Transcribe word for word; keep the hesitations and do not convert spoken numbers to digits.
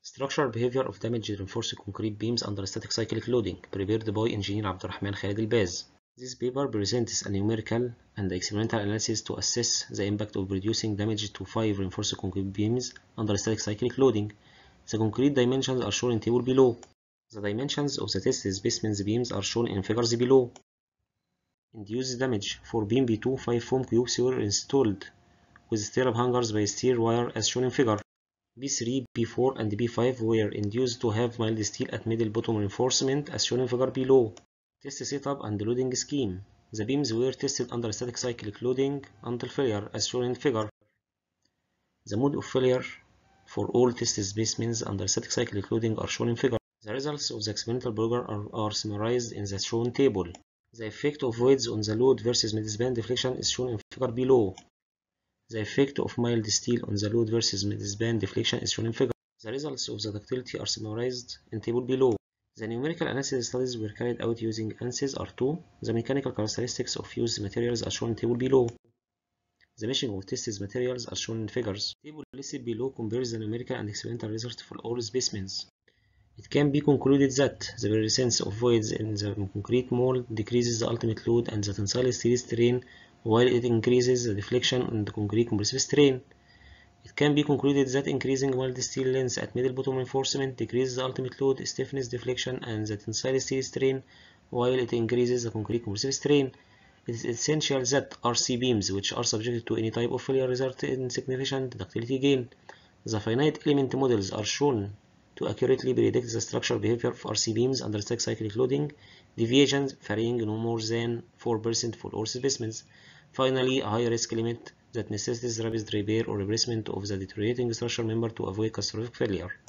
Structural behavior of damaged reinforced concrete beams under static cyclic loading, prepared by engineer Abdurrahman Khalid Al-Baz. This paper presents a numerical and experimental analysis to assess the impact of reducing damage to five reinforced concrete beams under static cyclic loading. The concrete dimensions are shown in table below. The dimensions of the test specimens beams are shown in figures below. Induced damage for beam B two, five foam cubes were installed with stirrup hangers by steel wire as shown in figure. B three, B four, and B five were induced to have mild steel at middle bottom reinforcement as shown in figure below. Test setup and loading scheme. The beams were tested under static cyclic loading until failure as shown in figure. The mode of failure for all test specimens under static cyclic loading are shown in figure. The results of the experimental program are, are summarized in the shown table. The effect of voids on the load versus midspan deflection is shown in figure below. The effect of mild steel on the load versus midspan deflection is shown in figure. The results of the ductility are summarized in table below. The numerical analysis studies were carried out using ANSYS R two. The mechanical characteristics of used materials are shown in table below. The meshing of tested materials are shown in figures. The table listed below compares the numerical and experimental results for all specimens. It can be concluded that the presence of voids in the concrete mold decreases the ultimate load and the tensile steel strain, while it increases the deflection and the concrete compressive strain. It can be concluded that increasing mild steel length at middle bottom reinforcement decreases the ultimate load, stiffness, deflection, and the tensile steel strain, while it increases the concrete compressive strain. It is essential that R C beams, which are subjected to any type of failure, result in significant ductility gain. The finite element models are shown to accurately predict the structural behavior of R C beams under static cyclic loading, deviations varying no more than four percent for all specimens. Finally, a high risk limit that necessitates rapid repair or replacement of the deteriorating structural member to avoid catastrophic failure.